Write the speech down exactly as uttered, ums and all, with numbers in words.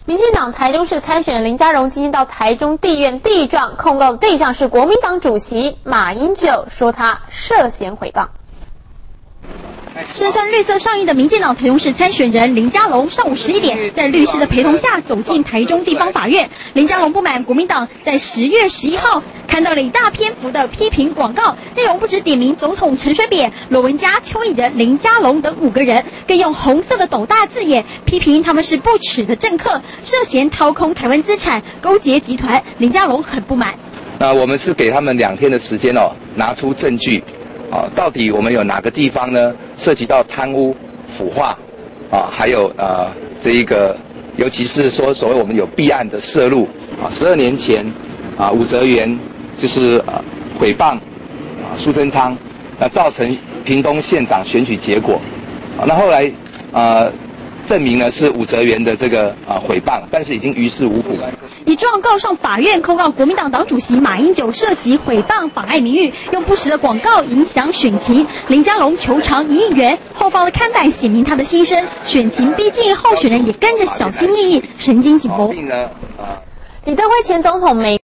民进党台中市参选人林佳龙今天到台中地院递状，控告的对象是国民党主席马英九，说他涉嫌诽谤。 身穿绿色上衣的民进党台中市参选人林佳龙，上午十一点在律师的陪同下走进台中地方法院。林佳龙不满国民党在十月十一号看到了一大篇幅的批评广告，内容不止点名总统陈水扁、罗文嘉、邱毅人、林佳龙等五个人，更用红色的斗大字眼批评他们是不耻的政客，涉嫌掏空台湾资产、勾结集团。林佳龙很不满。 那我们是给他们两天的时间哦，拿出证据。 啊，到底我们有哪个地方呢？涉及到贪污、腐化，啊，还有呃这一个，尤其是说所谓我们有弊案的涉入，啊，十二年前，啊武则元就是呃诽谤，啊苏贞昌，那造成屏东县长选举结果，啊那后来呃证明呢是武则元的这个啊诽谤，但是已经于事无补。 以状告上法院，控告国民党党主席马英九涉及诽谤、妨碍名誉，用不实的广告影响选情。林佳龙求偿一亿元，后方的看板写明他的心声。选情逼近，候选人也跟着小心翼翼，神经紧绷。 李登辉前总统美。